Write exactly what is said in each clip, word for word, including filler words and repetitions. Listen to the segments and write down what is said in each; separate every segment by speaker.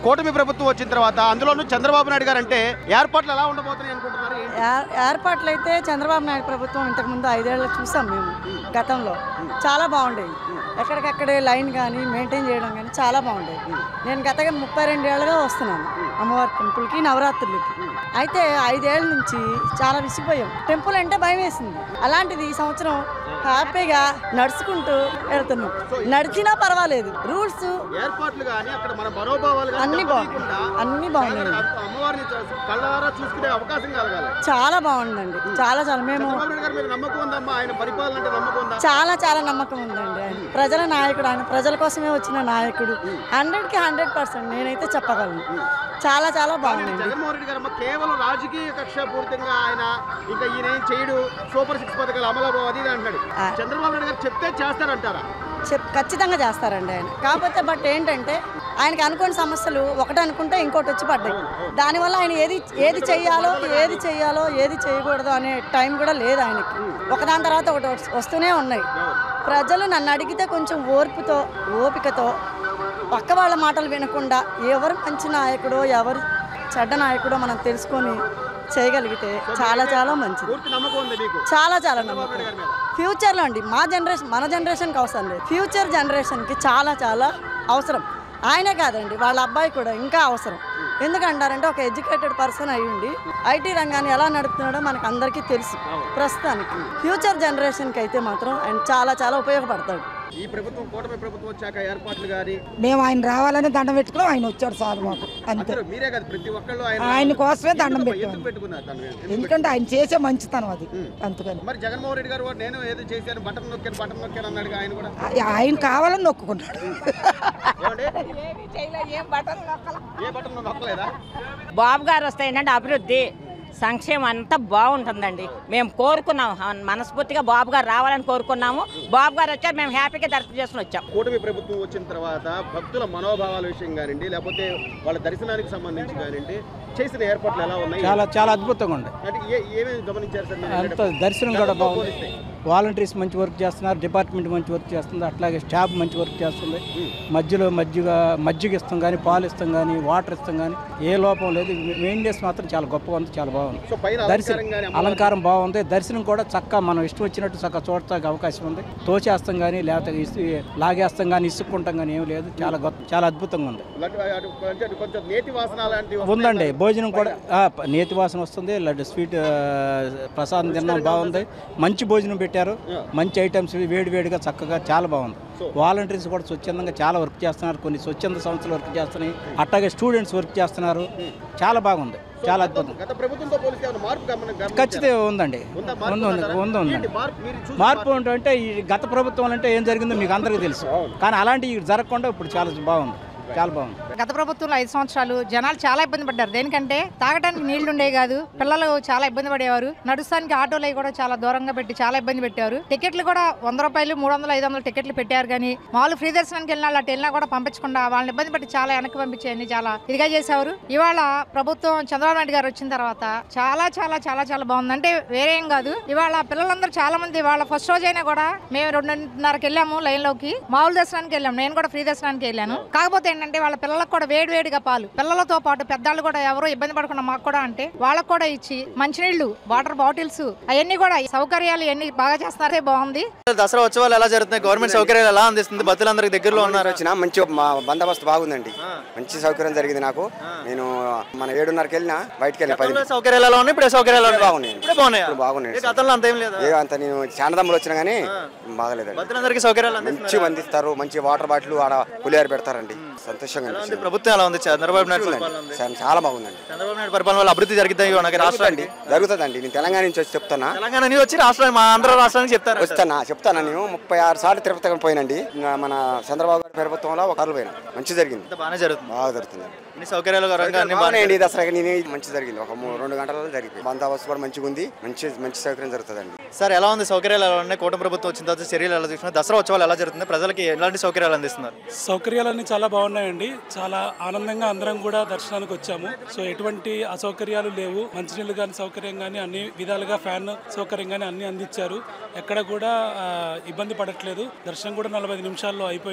Speaker 1: కూటమి ప్రభుత్వం వచ్చిన తర్వాత అందులోనూ చంద్రబాబు నాయుడు గారు అంటే ఏర్పాట్లు ఎలా ఉండబోతున్నాయి అనుకుంటున్నారు?
Speaker 2: ఏర్పాట్లు అయితే చంద్రబాబు నాయుడు ప్రభుత్వం ఇంతకుముందు ఐదేళ్ళు చూసాం మేము గతంలో, చాలా బాగుండేవి. ఎక్కడికక్కడే లైన్ కానీ మెయింటైన్ చేయడం కానీ చాలా బాగుండేది. నేను గతగా ముప్పై రెండేళ్ళుగా వస్తున్నాను అమ్మవారి టెంపుల్కి, నవరాత్రులకి. అయితే ఐదేళ్ల నుంచి చాలా విసిగిపోయాం. టెంపుల్ అంటే భయం వేసింది. అలాంటిది ఈ సంవత్సరం హ్యాపీగా నడుచుకుంటూ వెళ్తున్నాం. నడిచినా పర్వాలేదు. రూల్స్
Speaker 1: ఏర్పాట్లు కానీ అక్కడ మన మనోభావాలు
Speaker 2: అన్ని బాగుంది, అన్ని బాగున్నాయి.
Speaker 1: అమ్మవారిని కళ్ళారా చూసుకునే అవకాశం కలగాలి.
Speaker 2: చాలా బాగుందండి, చాలా చాలా. మేము
Speaker 1: నమ్మకం ఉందమ్మా, ఆయన పరిపాలన అంటే నమ్మకం ఉందా?
Speaker 2: చాలా చాలా నమ్మకం ఉందండి. ఆయన ప్రజల నాయకుడు, ఆయన ప్రజల కోసమే వచ్చిన నాయకుడు. హండ్రెడ్ కి హండ్రెడ్ పర్సెంట్ నేనైతే చెప్పగలను. చాలా చాలా బాగుంది.
Speaker 1: జగన్మోహన్ రెడ్డి గారు కేవలం రాజకీయ కక్ష పూర్తిగా ఆయన ఇంకా ఈయన ఏం చేయడు, సూపర్ సిక్స్ పథకాలు అమలు అది అంటాడు. చంద్రబాబు నాయుడు గారు చెప్తే చేస్తారంటారా?
Speaker 2: చెప్ ఖచ్చితంగా చేస్తారండి ఆయన. కాకపోతే బట్ ఏంటంటే ఆయనకి అనుకోని సమస్యలు ఒకటి అనుకుంటే ఇంకోటి వచ్చి పడ్డాయి. దానివల్ల ఆయన ఏది ఏది చెయ్యాలో ఏది చెయ్యాలో ఏది చేయకూడదు అనే టైం కూడా లేదు ఆయనకి. ఒకదాని తర్వాత ఒకటి వస్తూనే ఉన్నాయి. ప్రజలు నన్ను అడిగితే కొంచెం ఓర్పుతో ఓపికతో పక్క వాళ్ళ మాటలు వినకుండా ఎవరు మంచి నాయకుడో ఎవరు చెడ్డ నాయకుడో మనం తెలుసుకొని చేయగలిగితే చాలా చాలా మంచిది. చాలా చాలా నమ్మకం. ఫ్యూచర్లో అండి మా జనరేషన్ మన జనరేషన్కి అవసరం లేదు, ఫ్యూచర్ జనరేషన్కి చాలా చాలా అవసరం. ఆయనే కాదండి, వాళ్ళ అబ్బాయి కూడా ఇంకా అవసరం. ఎందుకంటారంటే ఒక ఎడ్యుకేటెడ్ పర్సన్ అయ్యుండి ఐటీ రంగాన్ని ఎలా నడుపుతున్నాడో మనకు అందరికీ తెలుసు. ప్రస్తుతానికి ఫ్యూచర్ జనరేషన్కి అయితే మాత్రం ఆయన చాలా చాలా ఉపయోగపడతాడు.
Speaker 1: ఈ ప్రభుత్వం కూటమి ప్రభుత్వం వచ్చాక ఏర్పాట్లు గాని
Speaker 3: మేము ఆయన రావాలని దండం పెట్టుకున్నాం. ఆయన వచ్చాడు చాలు మాకు, అంతే.
Speaker 1: మీరే కాదు ప్రతి ఒక్కళ్ళు
Speaker 3: ఆయన కోసమే దండం పెట్టాం. ఎందుకంటే ఆయన చేసే మంచితనం అది, అందుకని.
Speaker 1: మరి జగన్మోహన్ రెడ్డి గారు నేను ఏదో చేశాను, బటన్ నొక్కాను బటన్ నొక్కాను అన్నాడు. ఆయన కూడా
Speaker 3: ఆయన కావాలని నొక్కుకుంటాడు.
Speaker 4: బాబు గారు వస్తాయండి అభివృద్ధి సంక్షేమం అంతా బాగుంటుందండి. మేము కోరుకున్నాము, మనస్ఫూర్తిగా బాబు గారు రావాలని కోరుకున్నాము. బాబు గారు వచ్చారు, మేము హ్యాపీగా దర్శనం చేసుకుని వచ్చాం.
Speaker 1: కూటమి ప్రభుత్వం వచ్చిన తర్వాత భక్తుల మనోభావాల విషయం కానివ్వండి, లేకపోతే వాళ్ళ దర్శనానికి సంబంధించి కానివ్వండి, చేసిన ఏర్పాట్లు ఎలా ఉన్నాయి?
Speaker 5: చాలా చాలా అద్భుతంగా ఉంది.
Speaker 1: ఏమేమి గమనించారు సార్?
Speaker 5: అంత దర్శనం కూడా బాగుంది. వాలంటీర్స్ మంచి వర్క్ చేస్తున్నారు, డిపార్ట్మెంట్ మంచి వర్క్ చేస్తుంది, అట్లాగే స్టాఫ్ మంచి వర్క్ చేస్తుంది. మధ్యలో మజ్జిగ మజ్జిగ ఇస్తాం కానీ, పాలు ఇస్తాం కానీ, వాటర్ ఇస్తాం కానీ ఏ లోపం లేదు. మెయింటెనెన్స్ మాత్రం చాలా గొప్పగా ఉంది, చాలా బాగుంది. దర్శనం అలంకారం బాగుంది. దర్శనం కూడా చక్కగా మనం ఇష్టం వచ్చినట్టు చక్కగా చూడటానికి అవకాశం ఉంది. తోచేస్తాం కానీ, లేకపోతే లాగేస్తాం కానీ, ఇసుక్కుంటాం కానీ ఏం లేదు. చాలా గొప్ప చాలా అద్భుతంగా ఉంది. ఉందండి భోజనం కూడా నేతి వాసన వస్తుంది. లడ్డు స్వీట్ ప్రసాదం తినడం బాగుంది. మంచి భోజనం పెట్టారు, మంచి ఐటమ్స్ వేడి వేడిగా చక్కగా చాలా బాగుంది. వాలంటీర్స్ కూడా స్వచ్ఛందంగా చాలా వర్క్ చేస్తున్నారు. కొన్ని స్వచ్ఛంద సంస్థలు వర్క్ చేస్తున్నాయి, అట్లాగే స్టూడెంట్స్ వర్క్ చేస్తున్నారు. చాలా బాగుంది, చాలా అద్భుతం. ఖచ్చితంగా ఉందండి, ఉంది ఉంది ఉంది మార్పు అంటే ఈ గత ప్రభుత్వం అంటే ఏం జరిగిందో మీకు అందరికీ తెలుసు. కానీ అలాంటివి జరగకుండా ఇప్పుడు చాలా బాగుంది, చాలా బాగుంది.
Speaker 6: గత ప్రభుత్వంలో ఐదు సంవత్సరాలు జనాలు చాలా ఇబ్బంది పడ్డారు. దేనికంటే తాగడానికి నీళ్లు ఉండేవి కాదు, పిల్లలు చాలా ఇబ్బంది పడేవారు. నడుస్తానికి ఆటోలు కూడా చాలా దూరంగా పెట్టి చాలా ఇబ్బంది పెట్టారు. టికెట్లు కూడా వంద రూపాయలు మూడు వందలు ఐదు వందలు టికెట్లు పెట్టారు. కానీ మామూలు ఫ్రీ దర్శనానికి వెళ్ళినా అటు వెళ్ళినా కూడా పంపించకుండా వాళ్ళని ఇబ్బంది పెట్టి చాలా వెనక్కి పంపించేయని చాలా ఇదిగా చేసేవారు. ఇవాళ ప్రభుత్వం చంద్రబాబు నాయుడు గారు వచ్చిన తర్వాత చాలా చాలా చాలా చాలా బాగుంది. అంటే వేరే ఏం కాదు, ఇవాళ పిల్లలందరూ చాలా మంది వాళ్ళ ఫస్ట్ రోజు అయినా కూడా మేము రెండున్నరకి వెళ్ళాము లైన్ లోకి, మామూలు దర్శనానికి వెళ్ళాము. నేను కూడా ఫ్రీ దర్శనానికి వెళ్ళాను. కాకపోతే ఏంటంటే వాళ్ళ పిల్లలకు కూడా వేడి వేడిగా పాలు, పిల్లలతో పాటు పెద్దవాళ్ళు కూడా ఎవరో ఇబ్బంది పడకుండా మాకు కూడా అంటే వాళ్ళకు కూడా ఇచ్చి మంచినీళ్లు, వాటర్ బాటిల్స్ అవన్నీ కూడా సౌకర్యాలు అన్ని బాగా చేస్తున్నారే. బాగుంది.
Speaker 7: దసరా ఉత్సవాలు ఎలా జరుగుతున్నాయి? గవర్నమెంట్ సౌకర్యాలు ఎలా అందిస్తుంది? భక్తులందరికి దగ్గరలో ఉన్నారు.
Speaker 8: వచ్చిన మంచి బందోబస్తు బాగుందండి, మంచి సౌకర్యం జరిగింది నాకు. నేను మన ఏడున్నరకి వెళ్ళినా బయటకు వెళ్ళిన పది
Speaker 7: సౌకర్యాలు ఎలా ఉన్నాయి? ఇప్పుడు సౌకర్యాలు
Speaker 8: బాగున్నాయి,
Speaker 7: బాగున్నాయి. గతంలో అంత ఏం లేదు.
Speaker 8: అంత నేను చానదమ్ములు వచ్చినా కానీ బాగలేదు.
Speaker 7: భక్తులందరికీ సౌకర్యాలు
Speaker 8: మంచి అందిస్తారు. మంచి వాటర్ బాటిల్ ఆడ పులిహార పెడతారండి. సంతోషంగా
Speaker 7: ప్రభుత్వం ఎలా ఉంది? చంద్రబాబు నాయుడు
Speaker 8: చాలా బాగుందండి.
Speaker 7: చంద్రబాబు నాయుడు పరిపాలన వల్ల అభివృద్ధి జరుగుతాయి రాష్ట్రానికి.
Speaker 8: జరుగుతుందండి. నేను తెలంగాణ నుంచి వచ్చి చెప్తానా,
Speaker 7: తెలంగాణ నుంచి వచ్చి రాష్ట్రానికి మా ఆంధ్ర రాష్ట్రానికి చెప్తాను
Speaker 8: వస్తానా చెప్తానా నేను ముప్పై ఆరు సార్లు తిరుపతి పోయినండి. మన చంద్రబాబు గారి ప్రభుత్వంలో ఒక సార్లు పోయినా. మంచి జరిగింది,
Speaker 7: బాగా జరుగుతుంది,
Speaker 8: బాగా జరుగుతుంది.
Speaker 7: సౌకర్యాలు
Speaker 8: దసరా నేను మంచి జరిగింది. ఒక రెండు గంటలలో జరిగింది. బందోబస్తు కూడా మంచిగా ఉంది, మంచి మంచి సౌకర్యం జరుగుతుందండి.
Speaker 7: సార్ ఎలా ఉంది? సౌకర్యాలు ఎలా ఉన్నాయి? కూటమి ప్రభుత్వం వచ్చిన తర్వాత చర్యలు ఎలా చూస్తున్నారు? దసరా ఉత్సవాలు ఎలా జరుగుతుంది? ప్రజలకి ఎలాంటి సౌకర్యాలు అందిస్తున్నారు?
Speaker 9: సౌకర్యాలన్నీ చాలా బాగున్నాయండి. చాలా ఆనందంగా అందరం కూడా దర్శనానికి వచ్చాము. సో ఎటువంటి అసౌకర్యాలు లేవు. మంచినీళ్ళు కానీ సౌకర్యం కానీ అన్ని విధాలుగా ఫ్యాన్ సౌకర్యం కానీ అన్ని అందించారు. ఎక్కడ కూడా ఇబ్బంది పడట్లేదు. దర్శనం కూడా నలభై నిమిషాల్లో అయిపోయింది.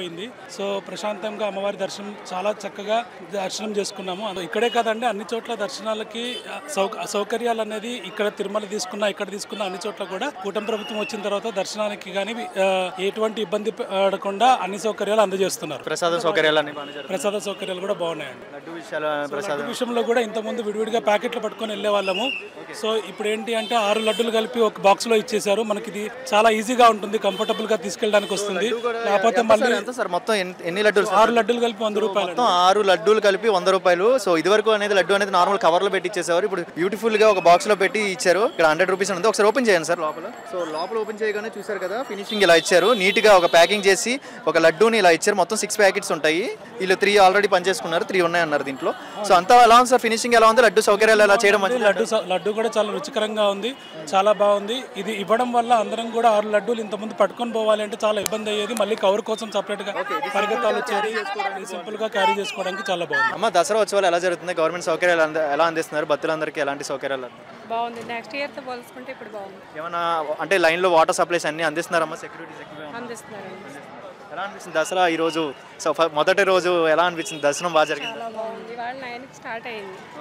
Speaker 9: సో ప్రశాంతంగా అమ్మవారి దర్శనం చాలా చక్కగా దర్శనం చేసుకున్నాము. ఇక్కడే కాదండి, అన్ని చోట్ల దర్శనాలకి సౌ సౌకర్యాలు అనేది ఇక్కడ తిరుమల తీసుకున్నా ఇక్కడ తీసుకున్న అన్ని చోట్ల కూడా కూటమి ప్రభుత్వం వచ్చిన తర్వాత దర్శనానికి కానీ ఎటువంటి ఇబ్బంది పడకుండా అన్ని సౌకర్యాలు అందజేస్తున్నారు.
Speaker 7: ప్రసాద సౌకర్యాలు
Speaker 9: ప్రసాద సౌకర్యాలు కూడా బాగున్నాయండి.
Speaker 7: లడ్డు విషయాల ప్రసాద
Speaker 9: విషయంలో కూడా ఇంతకుముందు విడివిడిగా ప్యాకెట్లు పట్టుకొని వెళ్ళే వాళ్ళము. సో ఇప్పుడు ఏంటి అంటే ఆరు లడ్డులు కలిపి ఒక బాక్స్ లో ఇచ్చేసారు. మనకి ఇది చాలా ఈజీగా ఉంటుంది, కంఫర్టబుల్ గా తీసుకెళ్ళడానికి వస్తుంది. లేకపోతే మళ్ళీ
Speaker 7: సార్ మొత్తం ఎన్ని లడ్డూలు?
Speaker 9: ఆరు లడ్డూలు కలిపి వంద రూపాయలు.
Speaker 7: మొత్తం ఆరు లడ్డూలు కలిపి వంద రూపాయలు. సో ఇది వరకు అనేది లడ్డు అనేది నార్మల్ కవర్ లో పెట్టి ఇచ్చేసారు. ఇప్పుడు బ్యూటిఫుల్ గా ఒక బాక్స్ లో పెట్టి ఇచ్చారు. ఇక్కడ హండ్రెడ్ రూపీస్ ఉంది. ఒకసారి ఓపెన్ చేయండి సార్ లోపల. సో లోపల ఓపెన్ చేయగానే చూసారు కదా, ఫినిషింగ్ ఇలా ఇచ్చారు. నీట్ గా ఒక ప్యాకింగ్ చేసి ఒక లడ్డూని ఇలా ఇచ్చారు. మొత్తం సిక్స్ ప్యాకెట్స్ ఉంటాయి. వీళ్ళు త్రీ ఆల్రెడీ పనిచేసుకున్నారు, త్రీ ఉన్నాయి అన్నారు దీంట్లో. సో అంతా ఎలా ఉంది సార్, ఫినిషింగ్ ఎలా ఉంది, లడ్డు సౌకర్యాలు ఎలా చేయడం?
Speaker 9: లడ్డు లడ్డు కూడా చాలా రుచికరంగా ఉంది, చాలా బాగుంది. ఇది ఇవ్వడం వల్ల అందరం కూడా ఆరు లడ్డూలు ఇంతకుముందు పట్టుకొని పోవాలి అంటే చాలా ఇబ్బంది అయ్యేది. మళ్ళీ కవర్ కోసం సపరేట్ గా పరిగెత్తాలు వచ్చేది. సింపుల్ గా క్యారీ చేసుకోవడానికి చాలా బాగుంది.
Speaker 7: అమ్మ, దసరా ఉత్సవాలు ఎలా జరుగుతుంది? గవర్నమెంట్ సౌకర్యాలు ఎలా అందిస్తున్నారు? భక్తులందరికీ ఎలాంటి సౌకర్యాలు?
Speaker 10: బాగుంది. నెక్స్ట్ ఇయర్ తో పోల్చుకుంటే ఇప్పుడు బాగుంది.
Speaker 7: ఏమన్నా అంటే లైన్ లో వాటర్ సప్లైస్ అన్ని అందిస్తున్నారమ్మా? సెక్యూరిటీ
Speaker 10: అందిస్తున్నారు.
Speaker 7: ఎలా అనిపిస్తుంది దసరా ఈ రోజు? సో మొదటి రోజు ఎలా అనిపించింది? దర్శనం బాగా జరిగింది?
Speaker 10: చాలా బాగుంది. వాళ్ళ నైన్కి స్టార్ట్ అయింది.